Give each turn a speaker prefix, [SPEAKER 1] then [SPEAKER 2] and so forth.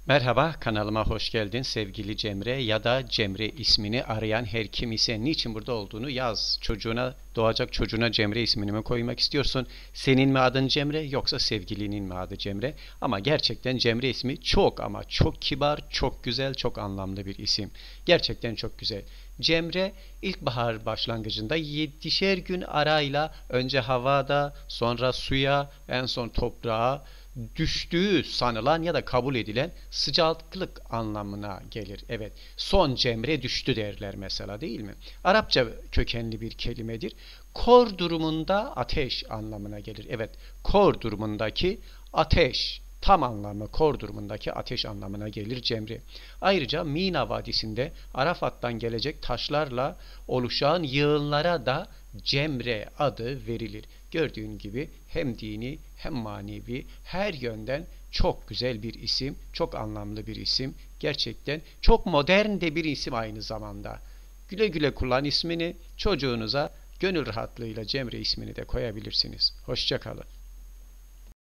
[SPEAKER 1] Merhaba, kanalıma hoş geldin sevgili Cemre ya da Cemre ismini arayan her kim ise niçin burada olduğunu yaz. Doğacak çocuğuna Cemre ismini mi koymak istiyorsun? Senin mi adın Cemre yoksa sevgilinin mi adı Cemre? Ama gerçekten Cemre ismi çok ama çok kibar, çok güzel, çok anlamlı bir isim. Gerçekten çok güzel. Cemre ilkbahar başlangıcında 7'şer gün arayla önce havada, sonra suya, en son toprağa düştüğü sanılan ya da kabul edilen sıcaklık anlamına gelir. Evet, son cemre düştü derler mesela, değil mi? Arapça kökenli bir kelimedir. Kor durumunda ateş anlamına gelir. Evet, kor durumundaki ateş. Tam anlamı kor durumundaki ateş anlamına gelir cemre. Ayrıca Mina Vadisi'nde Arafat'tan gelecek taşlarla oluşan yığınlara da cemre adı verilir. Gördüğün gibi hem dini hem manevi her yönden çok güzel bir isim, çok anlamlı bir isim. Gerçekten çok modern de bir isim aynı zamanda. Güle güle kullan ismini, çocuğunuza gönül rahatlığıyla Cemre ismini de koyabilirsiniz. Hoşça kalın.